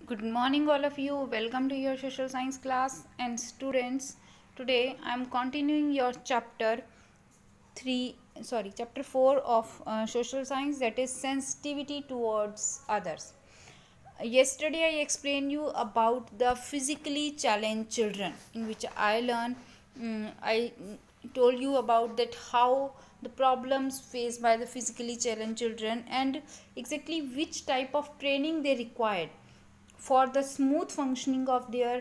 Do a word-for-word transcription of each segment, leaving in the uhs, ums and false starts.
Good morning, all of you. Welcome to your social science class. And students, today I am continuing your chapter three, sorry, chapter four of uh, social science, that is sensitivity towards others. Yesterday I explained you about the physically challenged children, in which I learned, um, I told you about that how the problems faced by the physically challenged children and exactly which type of training they required for the smooth functioning of their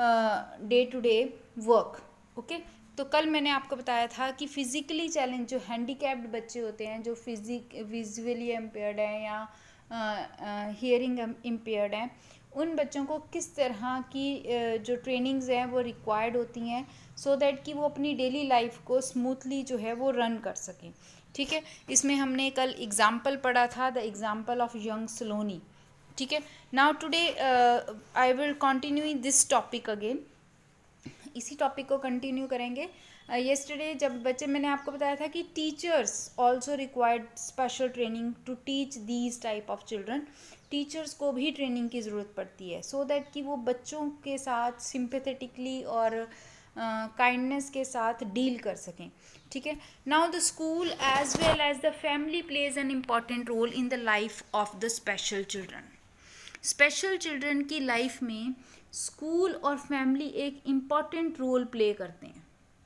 day to day work. Okay, तो कल मैंने आपको बताया था कि physically challenge जो handicapped बच्चे होते हैं, जो फिजिक विजुअली इम्पेयर्ड हैं या हियरिंग इम्पेयर्ड हैं, उन बच्चों को किस तरह की uh, जो ट्रेनिंग्स हैं वो रिक्वायर्ड होती हैं सो दैट कि वो अपनी डेली लाइफ को स्मूथली जो है वो रन कर सकें. ठीक है, इसमें हमने कल एग्जाम्पल पढ़ा था, the example of young Saloni. ठीक है, now today I will continue this topic again. इसी टॉपिक को कंटिन्यू करेंगे. येस्टरडे uh, जब बच्चे, मैंने आपको बताया था कि teachers also required special training to teach these type of children. Teachers को भी ट्रेनिंग की ज़रूरत पड़ती है सो so दैट कि वो बच्चों के साथ सिंपैथेटिकली और काइंडनेस uh, के साथ डील कर सकें. ठीक है, now the school as well as the family plays an important role in the life of the special children. Special children की लाइफ में स्कूल और फैमिली एक इम्पॉर्टेंट रोल प्ले करते हैं.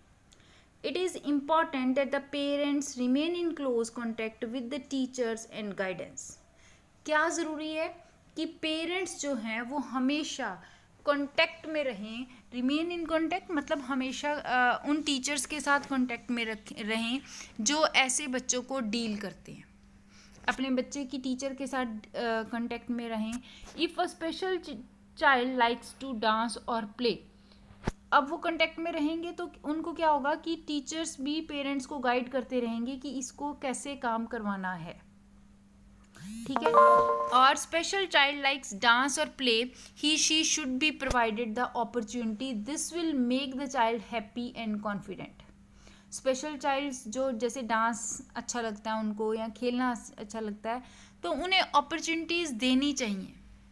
It is important that the parents remain in close contact with the teachers and guidance. क्या ज़रूरी है कि पेरेंट्स जो हैं वो हमेशा कॉन्टैक्ट में रहें. रिमेन इन कॉन्टैक्ट मतलब हमेशा आ, उन टीचर्स के साथ कॉन्टैक्ट में रख रहें जो ऐसे बच्चों को डील करते हैं. अपने बच्चे की टीचर के साथ कांटेक्ट uh, में रहें. If a special child likes to dance और प्ले, अब वो कांटेक्ट में रहेंगे तो उनको क्या होगा कि टीचर्स भी पेरेंट्स को गाइड करते रहेंगे कि इसको कैसे काम करवाना है. ठीक है, और स्पेशल चाइल्ड लाइक्स डांस और play, he she should be provided the opportunity. This will make the child happy and confident. Special childs जो जैसे डांस अच्छा लगता है उनको या खेलना अच्छा लगता है, तो उन्हें अपॉर्चुनिटीज़ देनी चाहिए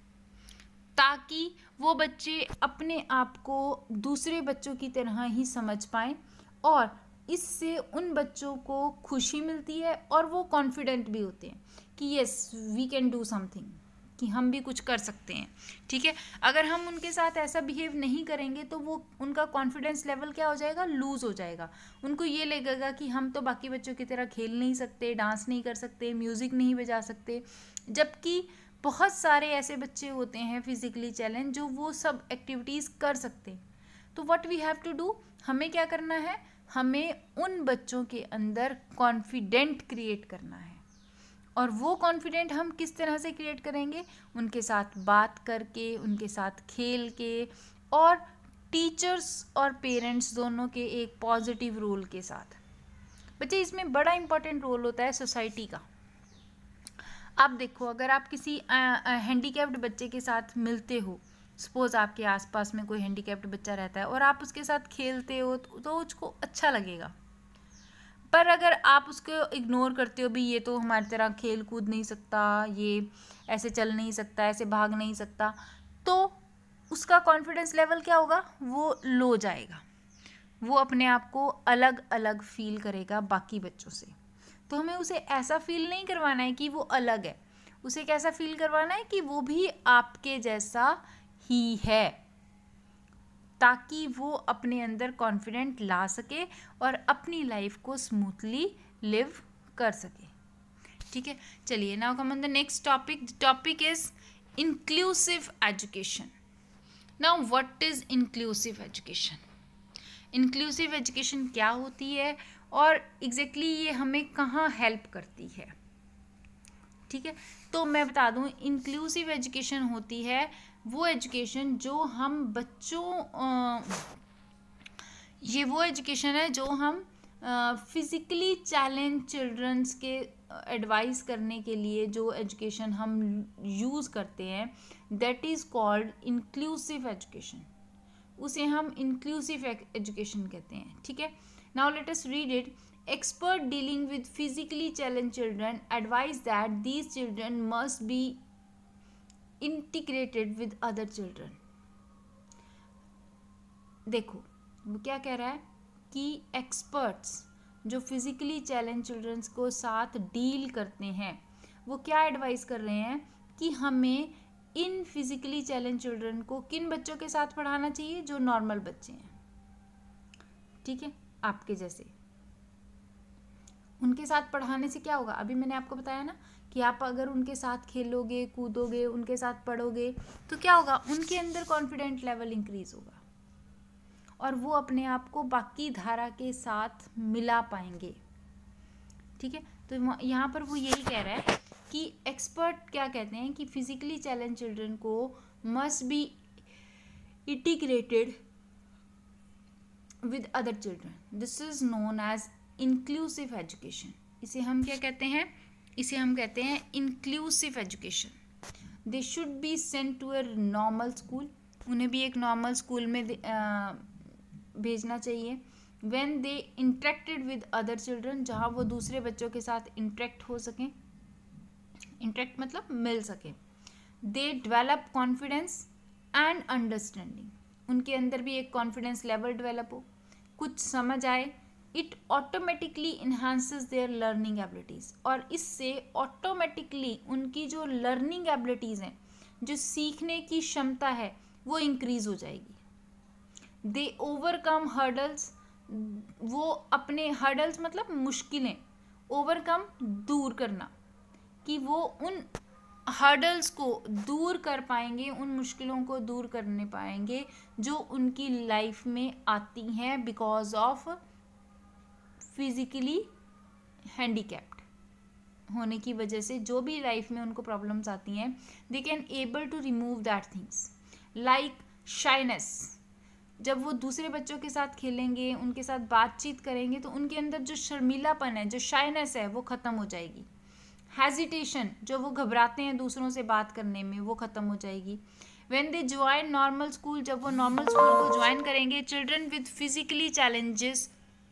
ताकि वो बच्चे अपने आप को दूसरे बच्चों की तरह ही समझ पाएँ और इससे उन बच्चों को खुशी मिलती है और वो कॉन्फिडेंट भी होते हैं कि yes we can do something, कि हम भी कुछ कर सकते हैं. ठीक है, अगर हम उनके साथ ऐसा बिहेव नहीं करेंगे तो वो उनका कॉन्फिडेंस लेवल क्या हो जाएगा, लूज़ हो जाएगा. उनको ये लगेगा कि हम तो बाकी बच्चों की तरह खेल नहीं सकते, डांस नहीं कर सकते, म्यूज़िक नहीं बजा सकते. जबकि बहुत सारे ऐसे बच्चे होते हैं फिजिकली चैलेंज जो वो सब एक्टिविटीज़ कर सकते. तो what we have to do, हमें क्या करना है, हमें उन बच्चों के अंदर कॉन्फिडेंट क्रिएट करना है. और वो कॉन्फिडेंट हम किस तरह से क्रिएट करेंगे, उनके साथ बात करके, उनके साथ खेल के और टीचर्स और पेरेंट्स दोनों के एक पॉजिटिव रोल के साथ. बच्चे, इसमें बड़ा इंपॉर्टेंट रोल होता है सोसाइटी का. आप देखो, अगर आप किसी हैंडीकैप्ड बच्चे के साथ मिलते हो, सपोज़ आपके आसपास में कोई हैंडीकैप्ड बच्चा रहता है और आप उसके साथ खेलते हो तो उसको अच्छा लगेगा. पर अगर आप उसको इग्नोर करते हो, भी ये तो हमारी तरह खेल कूद नहीं सकता, ये ऐसे चल नहीं सकता, ऐसे भाग नहीं सकता, तो उसका कॉन्फिडेंस लेवल क्या होगा, वो लो जाएगा. वो अपने आप को अलग अलग फील करेगा बाकी बच्चों से. तो हमें उसे ऐसा फील नहीं करवाना है कि वो अलग है, उसे कैसा फील करवाना है कि वो भी आपके जैसा ही है, ताकि वो अपने अंदर कॉन्फिडेंट ला सके और अपनी लाइफ को स्मूथली लिव कर सके. ठीक है, चलिए now come on the next topic. The topic is inclusive education. Now what is inclusive education. Inclusive education क्या होती है और एग्जैक्टली exactly ये हमें कहाँ हेल्प करती है. ठीक है, तो मैं बता दूँ, इंक्लूसिव एजुकेशन होती है वो एजुकेशन जो हम बच्चों ये वो एजुकेशन है जो हम फिज़िकली चैलेंज चिल्ड्रंस के एडवाइस करने के लिए जो एजुकेशन हम यूज़ करते हैं, that is called inclusive education. उसे हम इंक्लूसिव एजुकेशन कहते हैं. ठीक है, now let us read it. Expert dealing with physically challenged children advise that these children must be integrated with other children. देखो वो क्या कह रहा है कि एक्सपर्ट्स जो फिजिकली चैलेंज चिल्ड्रंस को साथ डील करते हैं वो क्या एडवाइस कर रहे हैं कि हमें इन फिजिकली चैलेंज चिल्ड्रन को किन बच्चों के साथ पढ़ाना चाहिए, जो नॉर्मल बच्चे हैं, ठीक है, आपके जैसे। उनके साथ पढ़ाने से क्या होगा, अभी मैंने आपको बताया ना कि आप अगर उनके साथ खेलोगे, कूदोगे, उनके साथ पढ़ोगे तो क्या होगा, उनके अंदर कॉन्फिडेंट लेवल इंक्रीज होगा और वो अपने आप को बाकी धारा के साथ मिला पाएंगे, ठीक है। तो यहाँ पर वो यही कह रहा है कि एक्सपर्ट क्या कहते हैं कि फिजिकली चैलेंज चिल्ड्रन को must be integrated with other children. This is known as inclusive education. इसे हम क्या कहते हैं, इसे हम कहते हैं inclusive education. They should be sent to a normal school, उन्हें भी एक नॉर्मल स्कूल में भेजना चाहिए। When they interacted with other children, जहाँ वो दूसरे बच्चों के साथ इंटरेक्ट हो सकें, इंटरेक्ट मतलब मिल सके। They develop confidence and understanding, उनके अंदर भी एक कॉन्फिडेंस लेवल डेवलप हो, कुछ समझ आए। It automatically enhances their learning abilities, और इससे ऑटोमेटिकली उनकी जो लर्निंग एबिलिटीज़ हैं, जो सीखने की क्षमता है, वो इंक्रीज हो जाएगी। दे ओवरकम हर्डल्स, वो अपने हर्डल्स मतलब मुश्किलें, ओवरकम दूर करना, कि वो उन हर्डल्स को दूर कर पाएंगे, उन मुश्किलों को दूर करने पाएंगे जो उनकी लाइफ में आती हैं बिकॉज ऑफ फिजिकली हैंडीकैप्ड होने की वजह से, जो भी लाइफ में उनको प्रॉब्लम्स आती हैं, they can able to remove that things like shyness. जब वो दूसरे बच्चों के साथ खेलेंगे, उनके साथ बातचीत करेंगे, तो उनके अंदर जो शर्मीलापन है, जो शाइनेस है, वो ख़त्म हो जाएगी। हेजिटेशन, जो वो घबराते हैं दूसरों से बात करने में, वो ख़त्म हो जाएगी। When they join normal school, जब वो नॉर्मल स्कूल को ज्वाइन करेंगे, children with physically challenges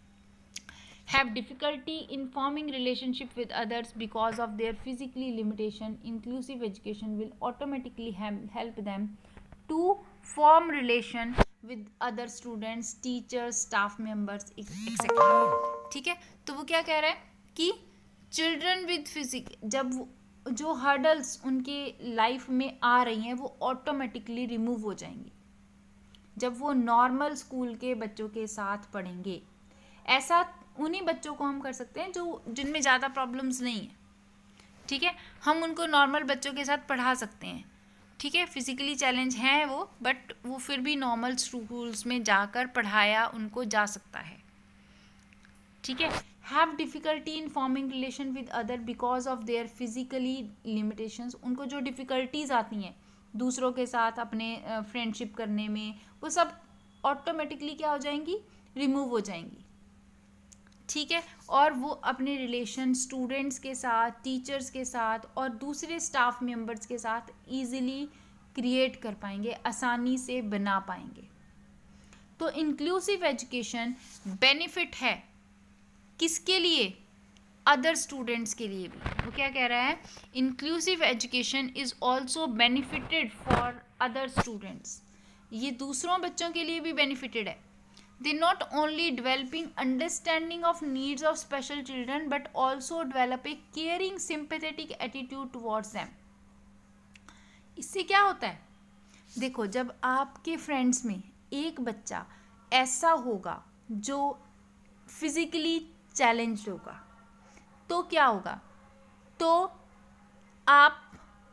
have difficulty in forming relationship with others because of their physically limitation. Inclusive education will automatically help them to form relation with other students, teachers, staff members, et cetera. ठीक है, तो वो क्या कह रहा है कि children with physique, जब जो हर्डल्स उनके लाइफ में आ रही हैं वो ऑटोमेटिकली रिमूव हो जाएंगी जब वो नॉर्मल स्कूल के बच्चों के साथ पढ़ेंगे। ऐसा उन्हीं बच्चों को हम कर सकते हैं जो जिनमें ज़्यादा प्रॉब्लम्स नहीं है, ठीक है, हम उनको नॉर्मल बच्चों के साथ पढ़ा सकते हैं, ठीक है। फिजिकली चैलेंज हैं वो, बट वो फिर भी नॉर्मल स्कूल्स में जाकर पढ़ाया उनको जा सकता है, ठीक है। Have difficulty in forming relation with other because of their physically limitations, उनको जो डिफ़िकल्टीज आती हैं दूसरों के साथ अपने फ्रेंडशिप करने में, वो सब ऑटोमेटिकली क्या हो जाएंगी, रिमूव हो जाएंगी, ठीक है। और वो अपने रिलेशन स्टूडेंट्स के साथ, टीचर्स के साथ और दूसरे स्टाफ मेंबर्स के साथ इजीली क्रिएट कर पाएंगे, आसानी से बना पाएंगे। तो इंक्लूसिव एजुकेशन बेनिफिट है किसके लिए, अदर स्टूडेंट्स के लिए भी। वो क्या कह रहा है, inclusive education is also benefited for other students, ये दूसरों बच्चों के लिए भी बेनिफिटेड है। They not only developing understanding of needs of special children but also develop a caring sympathetic attitude towards them. इससे क्या होता है, देखो जब आपके फ्रेंड्स में एक बच्चा ऐसा होगा जो फिजिकली चैलेंज्ड होगा, तो क्या होगा, तो आप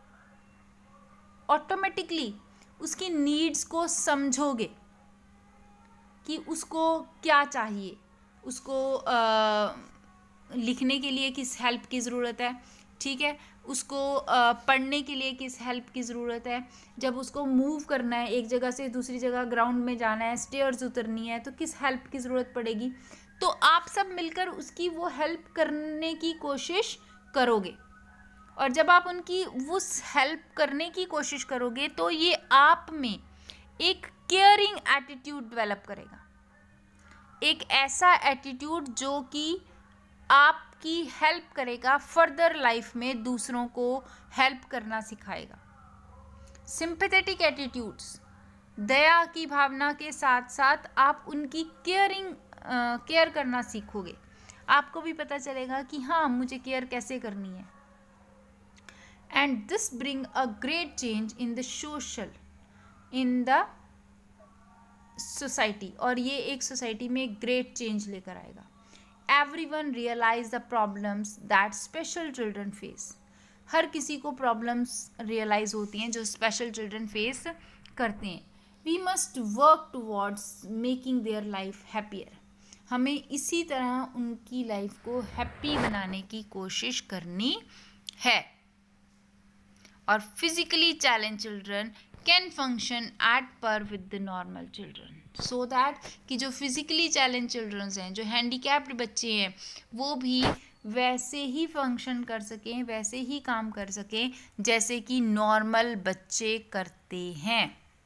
ऑटोमेटिकली उसकी नीड्स को समझोगे कि उसको क्या चाहिए, उसको आ, लिखने के लिए किस हेल्प की ज़रूरत है, ठीक है, उसको आ, पढ़ने के लिए किस हेल्प की ज़रूरत है, जब उसको मूव करना है, एक जगह से दूसरी जगह ग्राउंड में जाना है, स्टेयर्स उतरनी है, तो किस हेल्प की ज़रूरत पड़ेगी। तो आप सब मिलकर उसकी वो हेल्प करने की कोशिश करोगे, और जब आप उनकी उस हेल्प करने की कोशिश करोगे तो ये आप में एक केयरिंग एटीट्यूड डेवलप करेगा, एक ऐसा एटीट्यूड जो कि आपकी हेल्प करेगा, फर्दर लाइफ में दूसरों को हेल्प करना सिखाएगा। सिंपैथेटिक एटीट्यूड्स, दया की भावना के साथ साथ आप उनकी केयरिंग केयर करना सीखोगे। आपको भी पता चलेगा कि हाँ मुझे केयर कैसे करनी है। And this bring a great change in the social in the society, और ये एक सोसाइटी में ग्रेट चेंज लेकर आएगा। Everyone realize the problems that special children face, हर किसी को प्रॉब्लम्स रियलाइज होती हैं जो स्पेशल चिल्ड्रन फेस करते हैं। We must work towards making their life happier, हमें इसी तरह उनकी लाइफ को हैप्पी बनाने की कोशिश करनी है। और physically challenge children can function at par with the normal children, so that कि जो फिजिकली चैलेंज चिल्ड्रंस हैं, जो हैंडीकैप्ड बच्चे हैं, वो भी वैसे ही फंक्शन कर सकें, वैसे ही काम कर सकें जैसे कि नॉर्मल बच्चे करते हैं।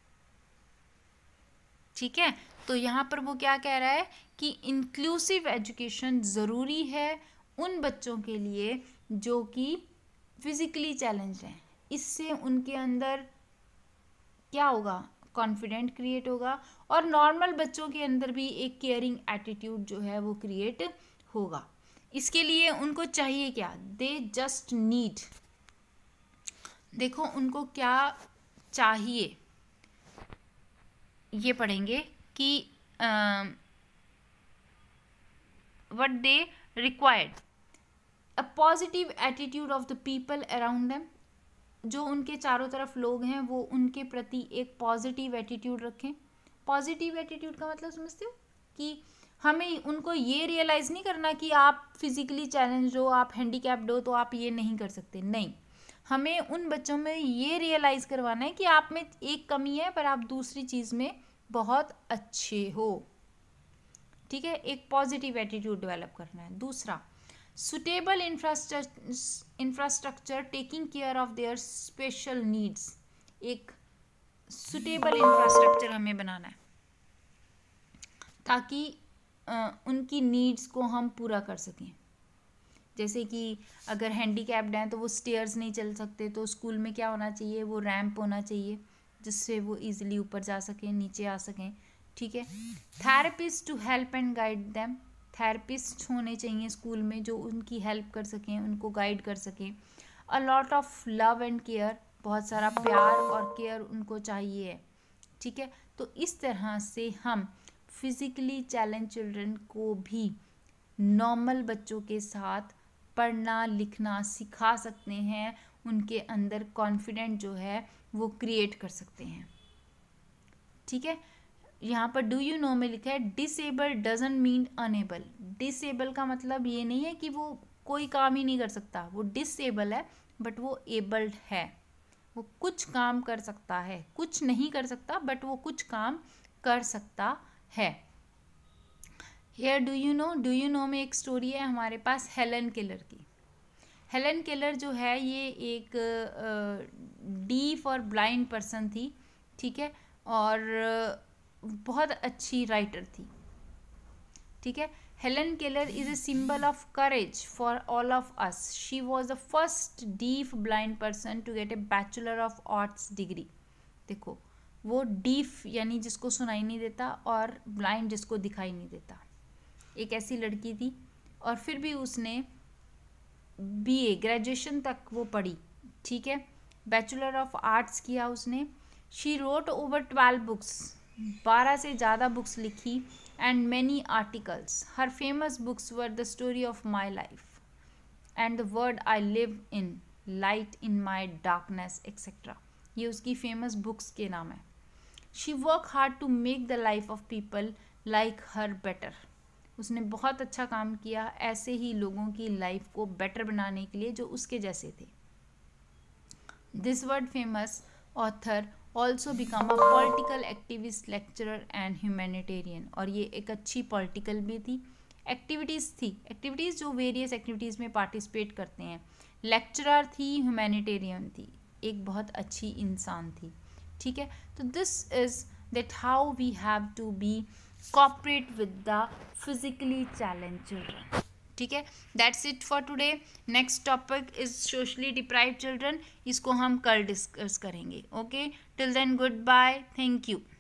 ठीक है, तो यहाँ पर वो क्या कह रहा है कि इंक्लूसिव एजुकेशन ज़रूरी है उन बच्चों के लिए जो कि फिजिकली चैलेंज हैं। इससे उनके अंदर क्या होगा, कॉन्फिडेंट क्रिएट होगा, और नॉर्मल बच्चों के अंदर भी एक केयरिंग एटीट्यूड जो है वो क्रिएट होगा। इसके लिए उनको चाहिए क्या, दे जस्ट नीड, देखो उनको क्या चाहिए, ये पढ़ेंगे कि what they required, a positive attitude of the people around them, जो उनके चारों तरफ लोग हैं वो उनके प्रति एक पॉजिटिव एटीट्यूड रखें। पॉजिटिव एटीट्यूड का मतलब समझते हो कि हमें उनको ये रियलाइज़ नहीं करना कि आप फिजिकली चैलेंज हो, आप हैंडीकैप्ड हो तो आप ये नहीं कर सकते, नहीं, हमें उन बच्चों में ये रियलाइज़ करवाना है कि आप में एक कमी है पर आप दूसरी चीज़ में बहुत अच्छे हो। ठीक है, एक पॉजिटिव एटीट्यूड डेवलप करना है। दूसरा, suitable infrastructure taking care of their special needs, एक सुटेबल इंफ्रास्ट्रक्चर हमें बनाना है ताकि आ, उनकी नीड्स को हम पूरा कर सकें। जैसे कि अगर हैंडीकैप्ड हैं तो वो स्टेयर्स नहीं चल सकते, तो स्कूल में क्या होना चाहिए, वो रैंप होना चाहिए जिससे वो इजीली ऊपर जा सकें, नीचे आ सकें। ठीक है, therapist to help and guide them, therapist होने चाहिए स्कूल में जो उनकी हेल्प कर सकें, उनको गाइड कर सकें। A lot of love and care, बहुत सारा प्यार और केयर उनको चाहिए। ठीक है, तो इस तरह से हम फिजिकली चैलेंज चिल्ड्रन को भी नॉर्मल बच्चों के साथ पढ़ना लिखना सिखा सकते हैं, उनके अंदर कॉन्फिडेंट जो है वो क्रिएट कर सकते हैं। ठीक है, यहाँ पर डू यू नो में लिखा है disable doesn't mean unable. Disable का मतलब ये नहीं है कि वो कोई काम ही नहीं कर सकता, वो डिसेबल है बट वो एबल्ड है, वो कुछ काम कर सकता है, कुछ नहीं कर सकता बट वो कुछ काम कर सकता है। Here do you know, do you know में एक स्टोरी है हमारे पास हेलन केलर की। हेलन केलर जो है ये एक डीफ और ब्लाइंड पर्सन थी। ठीक है, और बहुत अच्छी राइटर थी। ठीक है, Helen Keller is a symbol of courage for all of us. She was the first deaf blind person to get a bachelor of arts degree. देखो, वो डीफ यानी जिसको सुनाई नहीं देता और ब्लाइंड जिसको दिखाई नहीं देता, एक ऐसी लड़की थी, और फिर भी उसने बीए ग्रेजुएशन तक वो पढ़ी। ठीक है, बैचलर ऑफ आर्ट्स किया उसने। She wrote over twelve books, बारह से ज़्यादा बुक्स लिखी, and many articles. Her famous books were the story of my life and the world I live in, light in my darkness etcetera. ये उसकी famous books के नाम है। She work hard to make the life of people like her better. उसने बहुत अच्छा काम किया ऐसे ही लोगों की लाइफ को बेटर बनाने के लिए जो उसके जैसे थे। This world famous author also become a political activist, lecturer and humanitarian. और ये एक अच्छी पॉलिटिकल भी थी, एक्टिविटीज़ थी, एक्टिविटीज़ जो वेरियस एक्टिविटीज़ में पार्टिसिपेट करते हैं। लेक्चरर थी, ह्यूमैनिटेरियन थी, एक बहुत अच्छी इंसान थी। ठीक है, तो this is that how we have to be cooperate with the physically challenge children. ठीक है, that's it for today. Next topic is socially deprived children, इसको हम कल डिस्कस करेंगे। Okay, till then goodbye, thank you.